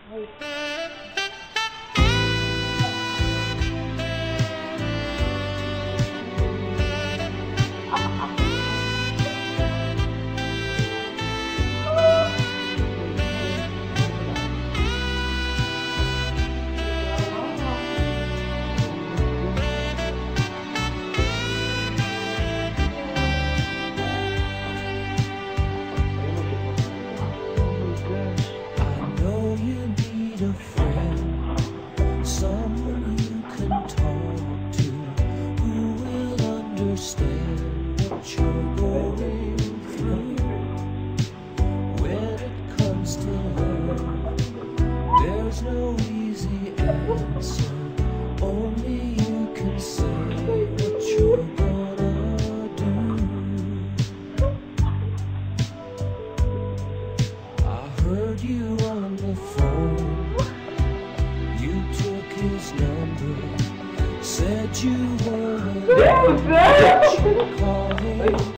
A friend, someone you can talk to, who will understand what you're going through. When it comes to love, there's no easy answer. Only you can say what you're gonna do. I heard you on the phone. His number, said you were calling.